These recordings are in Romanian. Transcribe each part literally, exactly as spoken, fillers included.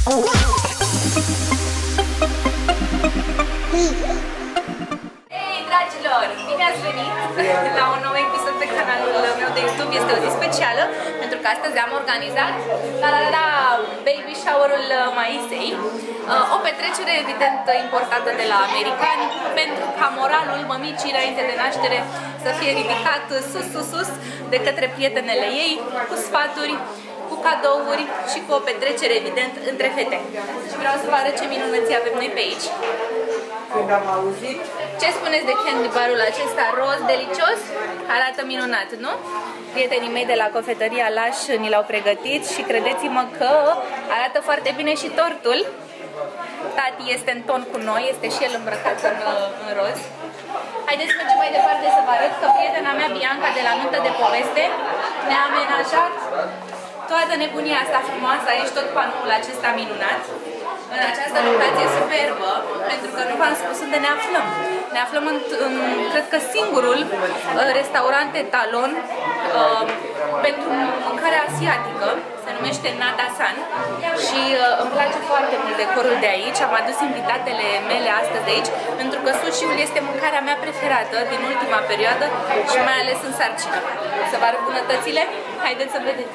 Hei, dragilor! Bine ați venit la un nou episod pe canalul meu de YouTube. Este o zi specială pentru că astăzi am organizat la la la baby shower-ul Maisei, o petrecere evident importantă de la americani pentru ca moralul mămicii înainte de naștere să fie ridicat sus, sus, sus de către prietenele ei, cu sfaturi, cu cadouri și cu o petrecere evident între fete. Și vreau să vă arăt ce minunății avem noi pe aici. Când am auzit... Ce spuneți de candy barul acesta roz, delicios? Arată minunat, nu? Prietenii mei de la cofetăria Laș ni l-au pregătit și credeți-mă că arată foarte bine și tortul. Tati este în ton cu noi, este și el îmbrăcat în, în roz. Haideți să mergem mai departe să vă arăt că prietena mea Bianca de la Nuntă de Poveste ne-a amenajat toată nebunia asta frumoasă, aici tot panoul acesta minunat, în această locație superbă, pentru că nu v-am spus unde ne aflăm. Ne aflăm în, în cred că singurul uh, restaurant etalon uh, pentru mâncare asiatică, se numește Nadasan și uh, îmi place foarte mult decorul de aici. Am adus invitatele mele astăzi de aici, pentru că sushi-ul este mâncarea mea preferată din ultima perioadă și mai ales în sarcină. Să vă arăt bunătățile? Haideți să vedeți!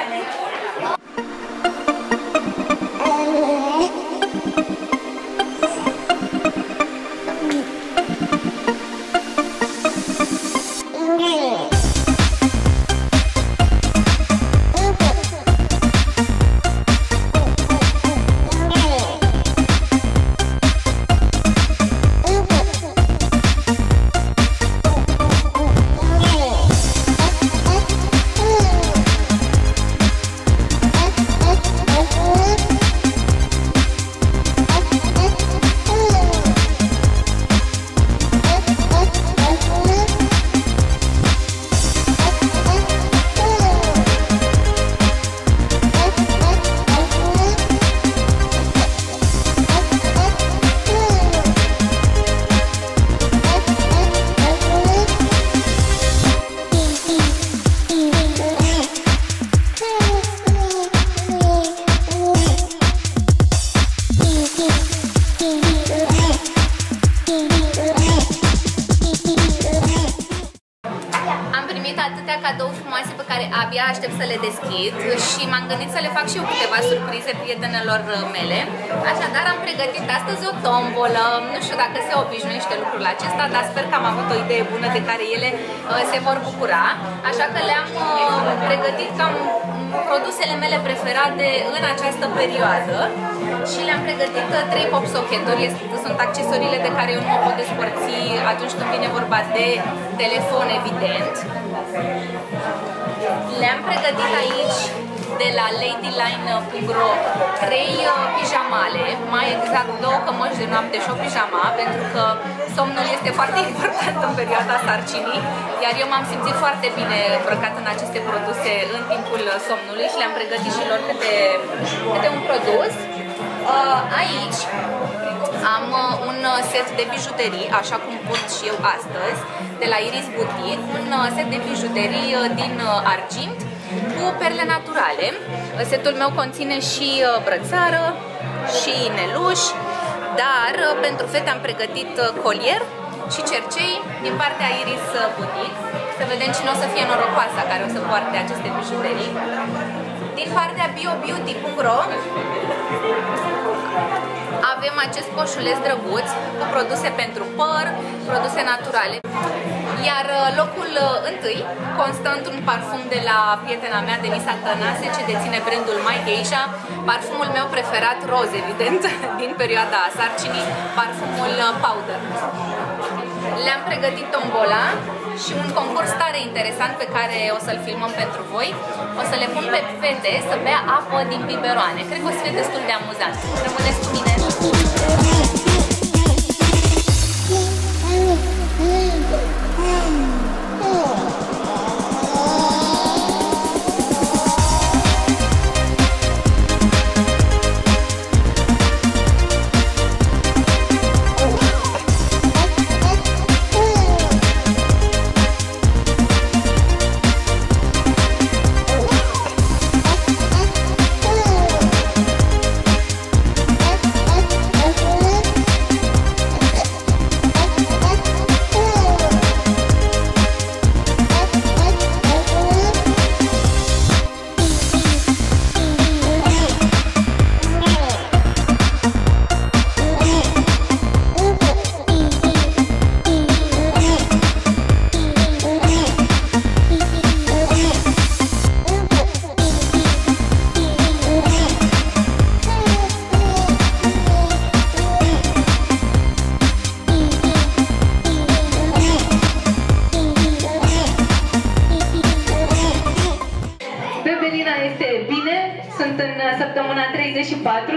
Cadouri frumoase pe care abia aștept să le deschid și m-am gândit să le fac și eu câteva surprize prietenelor mele. Așadar am pregătit astăzi o tombolă, nu știu dacă se obișnuiește lucrul acesta, dar sper că am avut o idee bună de care ele uh, se vor bucura. Așa că le-am uh, pregătit cam produsele mele preferate în această perioadă și le-am pregătit uh, trei pop socket-uri. Sunt accesoriile de care eu nu mă pot despărți atunci când vine vorba de telefon, evident. Le-am pregătit aici de la ladyline punct ro trei pijamale, mai exact două cămăși de noapte și o pijama, pentru că somnul este foarte important în perioada sarcinii, iar eu m-am simțit foarte bine îmbrăcat în aceste produse în timpul somnului și le-am pregătit și lor câte, câte un produs. Aici am un set de bijuterii, așa cum port și eu astăzi, de la Iris Boutique, un set de bijuterii din argint cu perle naturale. Setul meu conține și brățară și ineluși, dar pentru fete am pregătit colier și cercei din partea Iris Boutique. Să vedem cine o să fie norocoasa care o să poarte aceste bijuterii. Din partea bio beauty punct ro avem acest coșuleț drăguț cu produse pentru păr, produse naturale. Iar locul întâi constă într-un parfum de la prietena mea, Denisa Tănase, ce deține brandul My Geisha, parfumul meu preferat, roz, evident, din perioada sarcinii, parfumul Powder. Le-am pregătit tombola și un concurs tare interesant pe care o să-l filmăm pentru voi. O să le pun pe fete să bea apă din biberoane. Cred că o să fie destul de amuzant. Rămâneți cu mine!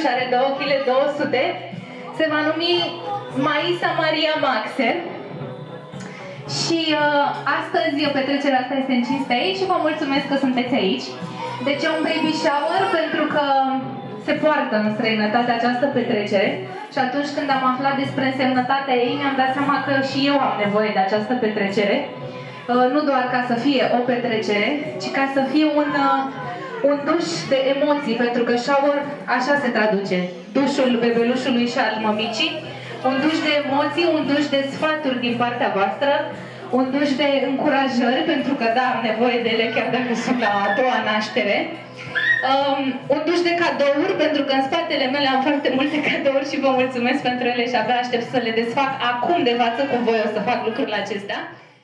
și are două kilograme două sute. Se va numi Maisa Maria Maxer. Și uh, astăzi petrecerea asta este în cinste aici și vă mulțumesc că sunteți aici. Deci e un baby shower pentru că se poartă în străinătate această petrecere și atunci când am aflat despre însemnătatea ei mi-am dat seama că și eu am nevoie de această petrecere. Uh, nu doar ca să fie o petrecere, ci ca să fie un, uh, un duș de emoții, pentru că shower așa se traduce, dușul bebelușului și al mămicii. Un duș de emoții, un duș de sfaturi din partea voastră, un duș de încurajări, pentru că da, am nevoie de ele chiar dacă sunt la a doua naștere. Um, un duș de cadouri, pentru că în spatele mele am foarte multe cadouri și vă mulțumesc pentru ele și abia aștept să le desfac acum de față cu voi, o să fac lucrurile acestea.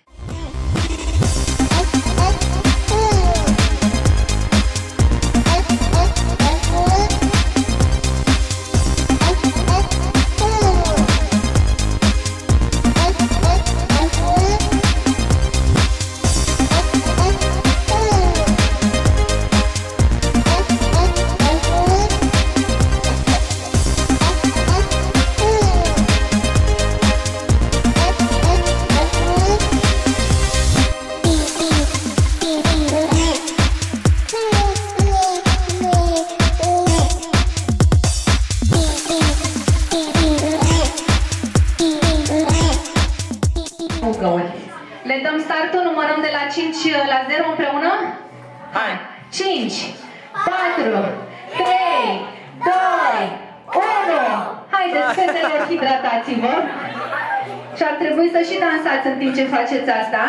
Le dăm startul, numărăm de la cinci la zero împreună? Hai! cinci, patru, trei, doi, unu! Haideți, fetele, hidratați-vă! Și ar trebui să și dansați în timp ce faceți asta.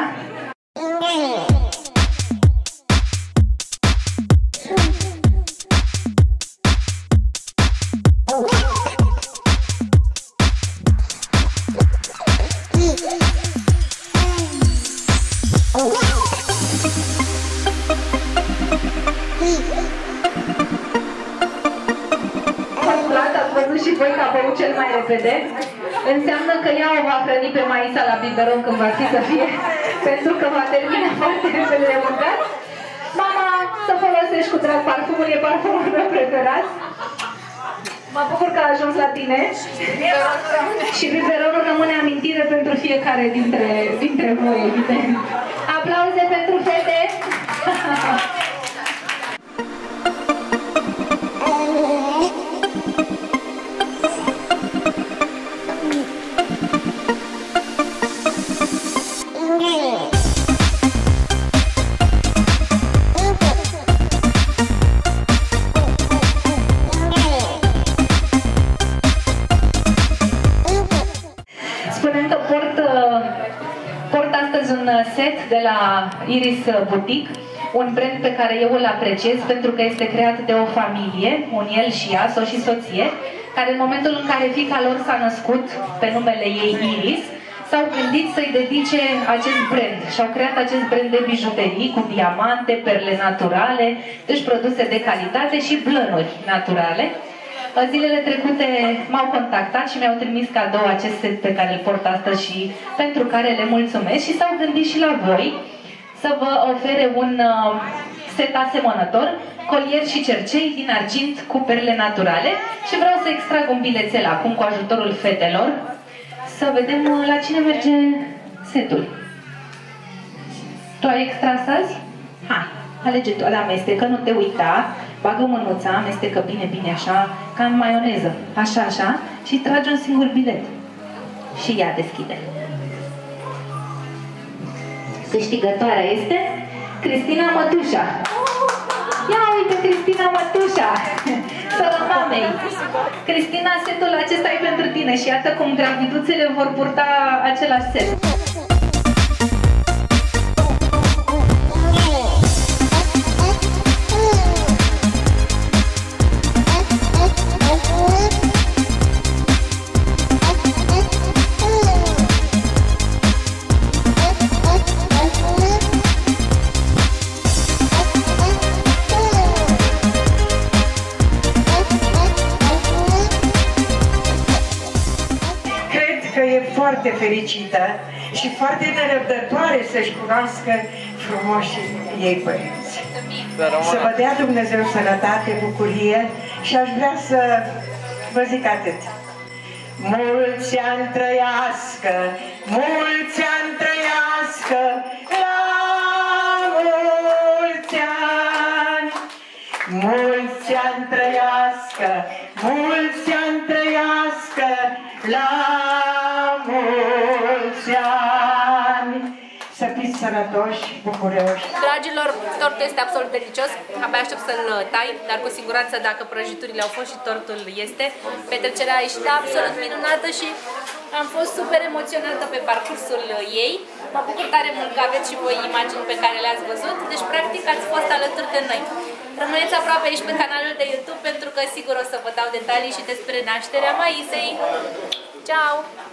Ați văzut și voi că a băut cel mai repede. Înseamnă că ea o va hrăni pe Maisa la biberon când va fi să fie, pentru că va termina foarte repede de mâncat. Mama, să folosești cu drag parfumul, e parfumul meu preferat. Mă bucur că a ajuns la tine. Și biberonul rămâne amintire pentru fiecare dintre, dintre voi, evident. Aplauze pentru fete! Set de la Iris Boutique, un brand pe care eu îl apreciez pentru că este creat de o familie, un el și ea, soț și soție, care în momentul în care fiica lor s-a născut pe numele ei Iris, s-au gândit să-i dedice acest brand și au creat acest brand de bijuterii cu diamante, perle naturale, deci produse de calitate și blănuri naturale. Zilele trecute m-au contactat și mi-au trimis cadou acest set pe care îl port astăzi și pentru care le mulțumesc și s-au gândit și la voi să vă ofere un set asemănător, colier și cercei din argint cu perle naturale și vreau să extrag un bilețel acum cu ajutorul fetelor să vedem la cine merge setul. Tu ai extras azi? Hai, alege tu, amestecă, nu te uita. Bagă mânuța, amestecă bine, bine, așa, ca în maioneză. Așa, așa. Și trage un singur bilet. Și ea deschide. Câștigătoarea este Cristina Mătușa. Ia uite, Cristina Mătușa! Sora mamei! Cristina, setul acesta e pentru tine și iată cum graviduțele vor purta același set. Foarte fericită și foarte nerăbdătoare să-și cunoască frumoșii ei părinți. Să vă dea Dumnezeu sănătate, bucurie și aș vrea să vă zic atât. Mulți ani trăiască, mulți ani trăiască, la mulți ani. Mulți ani trăiască, mulți ani trăiască, la mulți ani. Să fiți sănătoși, bucuroși. Dragilor, tortul este absolut delicios. Abia aștept să-l tai, dar cu siguranță dacă prăjiturile au fost și tortul este, petrecerea a ieșit absolut minunată și am fost super emoționată pe parcursul ei. Mă bucur tare mult că aveți și voi imagini pe care le-ați văzut, deci practic ați fost alături de noi. Rămâneți aproape aici pe canalul de YouTube pentru că sigur o să vă dau detalii și despre nașterea Maisei. Ciao!